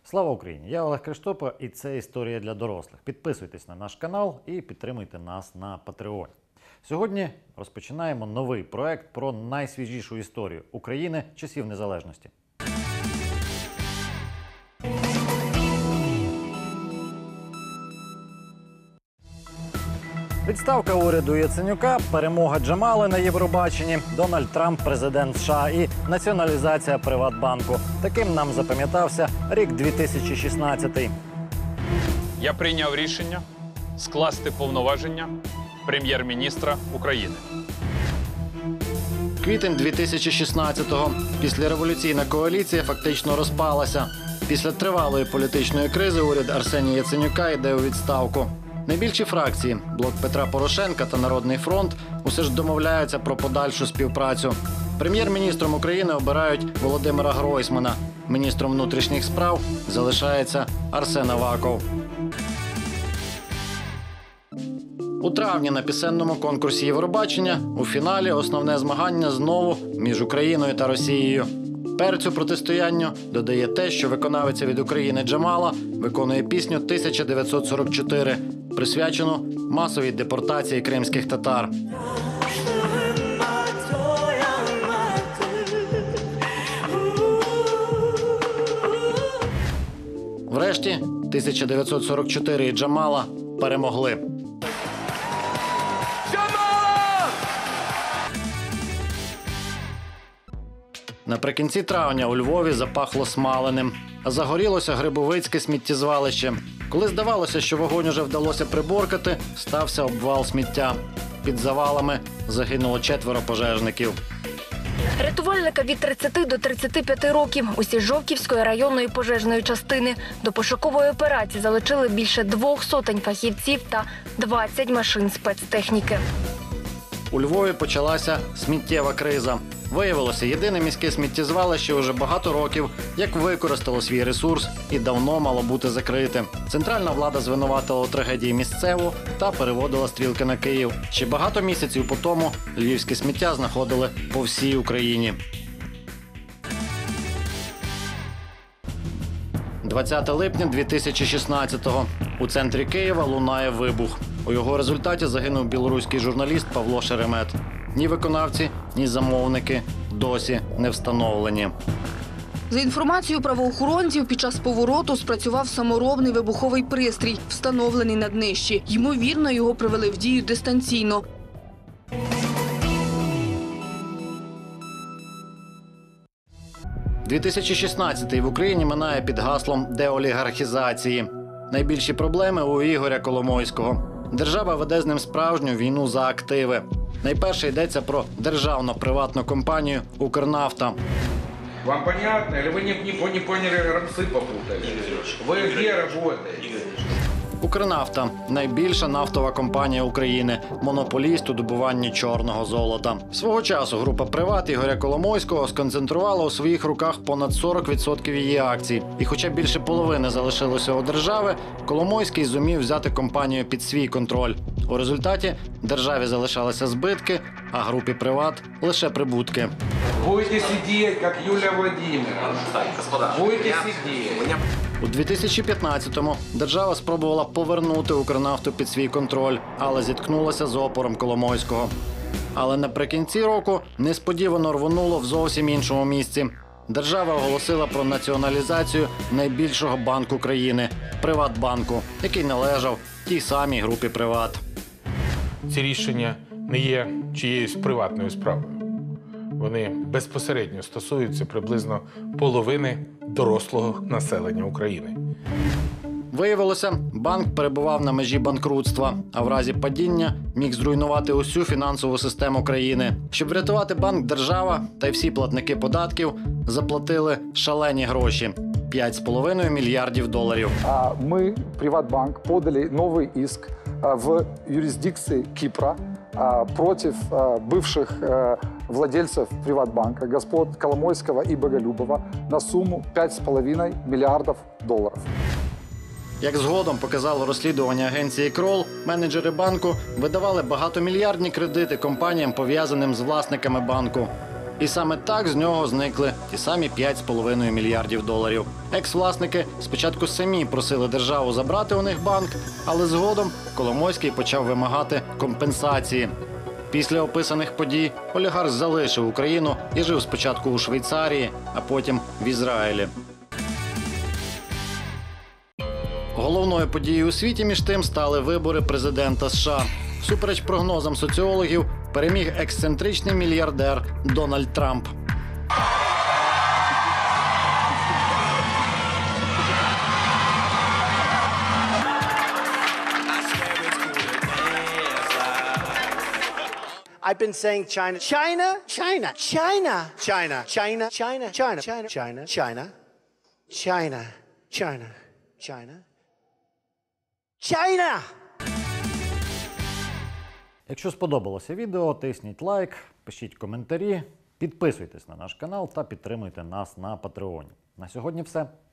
Слава Україні! Я Олег Криштопа і це «Історія для дорослих». Підписуйтесь на наш канал і підтримуйте нас на Патреоні. Сьогодні розпочинаємо новий проект про найсвіжішу історію України часів незалежності. Відставка уряду Яценюка, перемога Джамали на Євробаченні, Дональд Трамп – президент США і націоналізація Приватбанку. Таким нам запам'ятався рік 2016. Я прийняв рішення скласти повноваження прем'єр-міністра України. Квітень 2016-го. Післяреволюційна коаліція фактично розпалася. Після тривалої політичної кризи уряд Арсенія Яценюка йде у відставку. Найбільші фракції – Блок Петра Порошенка та Народний фронт – усе ж домовляються про подальшу співпрацю. Прем'єр-міністром України обирають Володимира Гройсмана. Міністром внутрішніх справ залишається Арсен Аваков. У травні на пісенному конкурсі Євробачення у фіналі основне змагання знову між Україною та Росією. Перцю протистоянню додає те, що виконавиця від України Джамала виконує пісню «1944», присвячену масовій депортації кримських татар. Врешті 1944 і Джамала перемогли. Наприкінці травня у Львові запахло смаленим, а загорілося Грибовицьке сміттєзвалище. Коли здавалося, що вогонь уже вдалося приборкати, стався обвал сміття. Під завалами загинуло 4 пожежників. Рятувальника від 30 до 35 років. Усі Жовківської районної пожежної частини. До пошукової операції залучили більше 200 фахівців та 20 машин спецтехніки. У Львові почалася сміттєва криза. Виявилося, єдине міське сміттєзвалище уже багато років, як використало свій ресурс і давно мало бути закрите. Центральна влада звинуватила у трагедії місцеву та переводила стрілки на Київ. Ще багато місяців по тому львівське сміття знаходили по всій Україні. 20 липня 2016-го. У центрі Києва лунає вибух. У його результаті загинув білоруський журналіст Павло Шеремет. Ні виконавці, ні замовники досі не встановлені. За інформацією правоохоронців, під час повороту спрацював саморобний вибуховий пристрій, встановлений на днищі. Ймовірно, його привели в дію дистанційно. – 2016-й в Україні минає під гаслом деолігархізації. Найбільші проблеми у Ігоря Коломойського. Держава веде з ним справжню війну за активи. Найперше йдеться про державно-приватну компанію «Укрнафта». Вам понятно? Или вы не поняли, рамсы попутали? Вы где работаете? «Укрнафта» – найбільша нафтова компанія України, монополіст у добуванні чорного золота. Свого часу група «Приват» Ігоря Коломойського сконцентрувала у своїх руках понад 40% її акцій. І хоча більше половини залишилося у держави, Коломойський зумів взяти компанію під свій контроль. У результаті державі залишалися збитки, а групі «Приват» – лише прибутки. Будете сидеть, как Юлия Владимировна. Будете сидеть. У 2015-му держава спробувала повернути «Укрнафту» під свій контроль, але зіткнулася з опором Коломойського. Але наприкінці року несподівано рвонуло в зовсім іншому місці. Держава оголосила про націоналізацію найбільшого банку країни – Приватбанку, який належав тій самій групі «Приват». Ці рішення не є чиєюсь приватною справою. Вони безпосередньо стосуються приблизно половини дорослого населення України. Виявилося, банк перебував на межі банкрутства, а в разі падіння міг зруйнувати усю фінансову систему країни. Щоб врятувати банк, держава та й всі платники податків заплатили шалені гроші – 5,5 мільярдів доларів. Мы, Приватбанк, подали новый иск в юрисдикции Кипра против бывших владельцев Приватбанка, господ Коломойского и Боголюбова, на сумму 5,5 миллиардов долларов. Як згодом показало розслідування агенції «Крол», менеджери банку видавали багатомільярдні кредити компаніям, пов'язаним з власниками банку. І саме так з нього зникли ті самі 5,5 мільярдів доларів. Екс-власники спочатку самі просили державу забрати у них банк, але згодом Коломойський почав вимагати компенсації. Після описаних подій олігарх залишив Україну і жив спочатку у Швейцарії, а потім в Ізраїлі. Головною подією у світі між тим стали вибори президента США. Всупереч прогнозам соціологів, переміг ексцентричний мільярдер Дональд Трамп. I've been saying China, China, China, China, China, China, China, China, China, China, China, China, China, China, China. Якщо сподобалося відео, тисніть лайк, пишіть коментарі, підписуйтесь на наш канал та підтримуйте нас на Патреоні. На сьогодні все.